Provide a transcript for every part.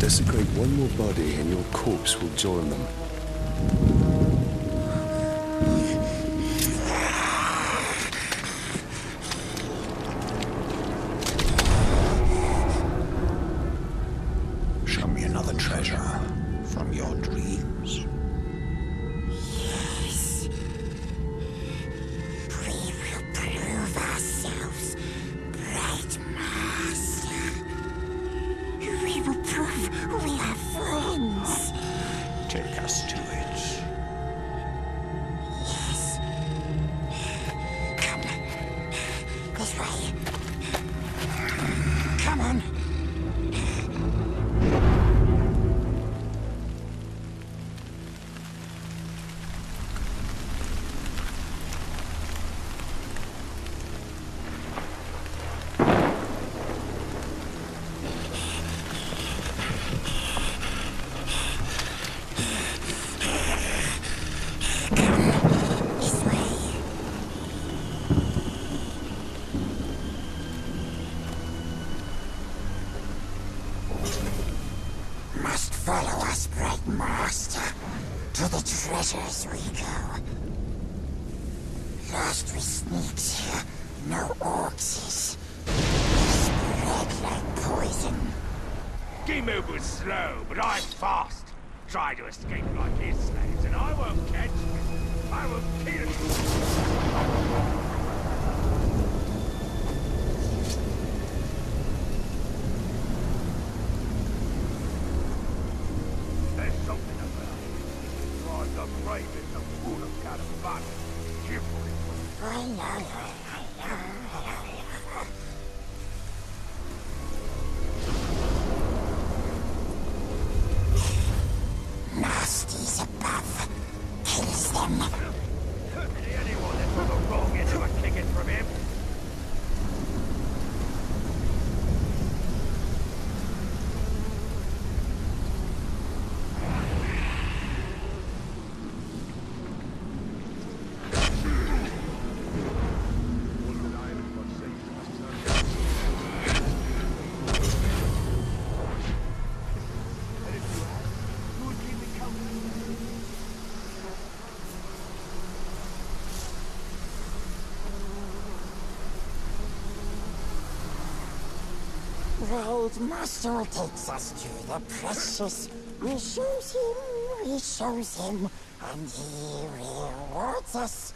Desecrate one more body and your corpse will join them. Show me another treasure from your dreams. Yes. We will prove ourselves, bright master. We will prove we are friends. Take us to it. Yes. Come. This way. Come on. This way. Must follow us, bright master. To the treasures we go. Lost we sneaks here, no orcs. Spread like poison. He was slow, but I'm fast. Try to escape like his slaves, and I won't catch you. I will kill you. There's something about it. Drive the bravest of full of caravan. Nasties above. Kills them. Anyone that took a wrong into a kicking from him. Bright master takes us to the precious. We shows him, and he rewards us.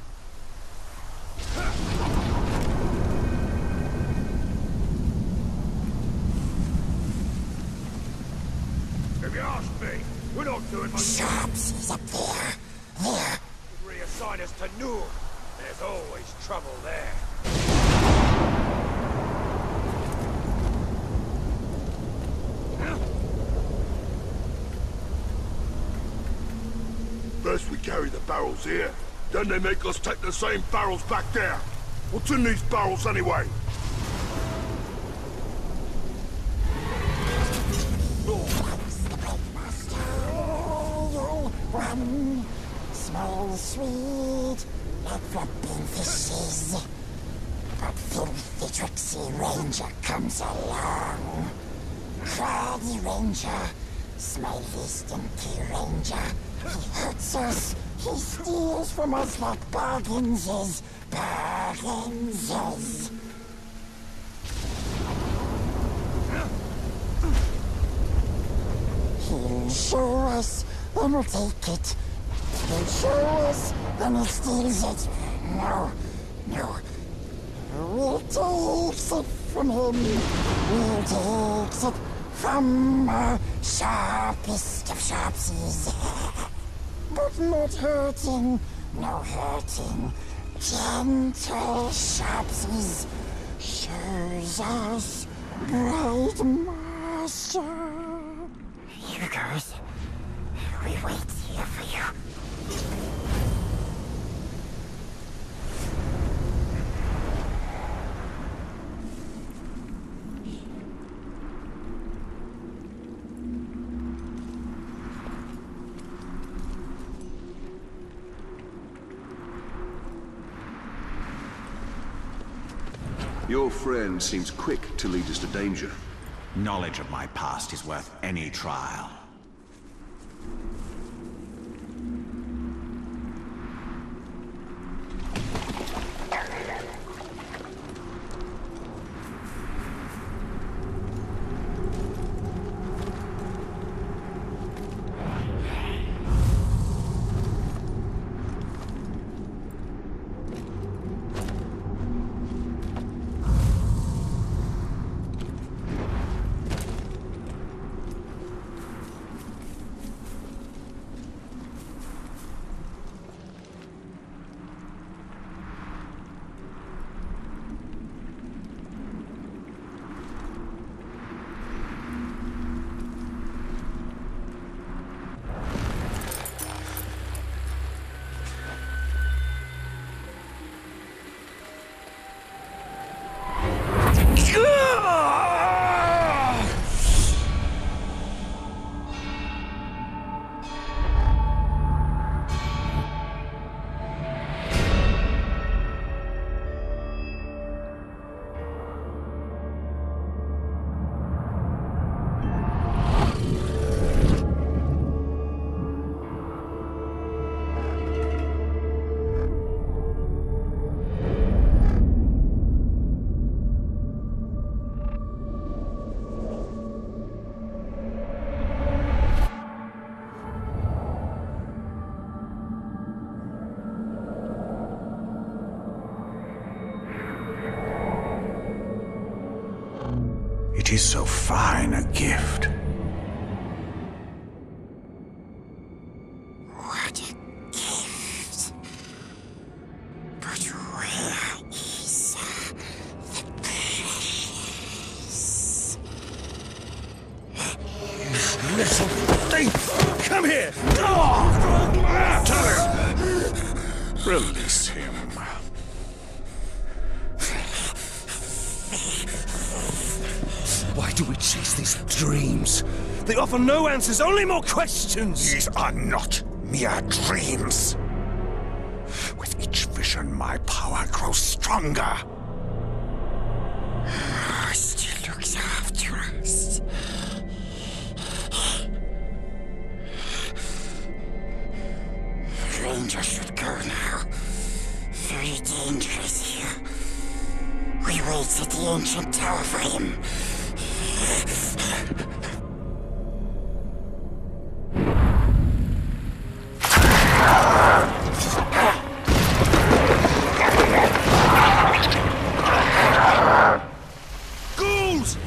If you ask me, we're not doing much. Sharps is up there. There. Reassign us to Nur. There's always trouble there. First we carry the barrels here, then they make us take the same barrels back there. What's in these barrels anyway? Likes the bright master. Royal one. Smells sweet, like flapping fishes. But filthy tricksy ranger comes along. Craggy ranger, smiley stinky ranger. He hurts us, he steals from us like bargains is. Bargains is. He'll show us, then we'll take it. He'll show us, then he steals it. No, no. We'll take it from him. We'll take it from our sharpest of sharpsies. But not hurting, no hurting. Gentle sharpsies shows us bright master. Here goes. We wait here for you. Your friend seems quick to lead us to danger. Knowledge of my past is worth any trial. It is so fine a gift. What a gift. But where is the precious? Little thief! Come here! Tell him! Release him. Why do we chase these dreams? They offer no answers, only more questions! These are not mere dreams. With each vision, my power grows stronger. Still looks after us. Ranger should go now. Very dangerous here. We wait at the ancient tower for him. Ghouls!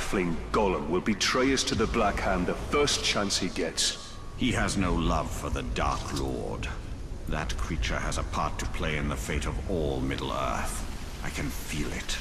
halfling golem will betray us to the Black Hand the first chance he gets. He has no love for the Dark Lord. That creature has a part to play in the fate of all Middle-earth. I can feel it.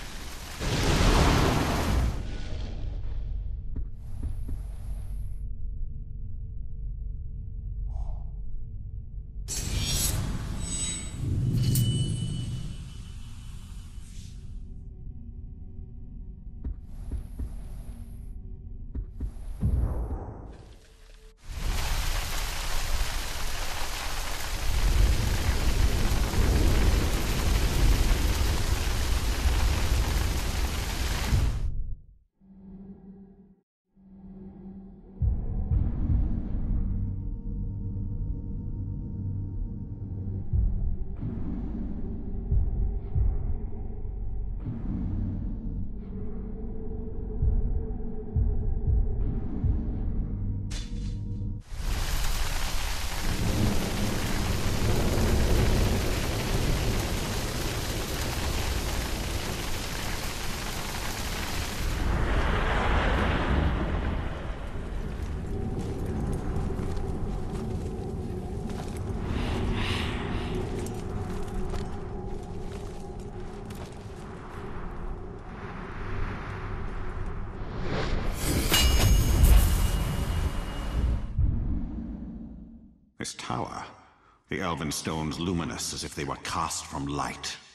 This tower, the elven stones luminous as if they were cast from light.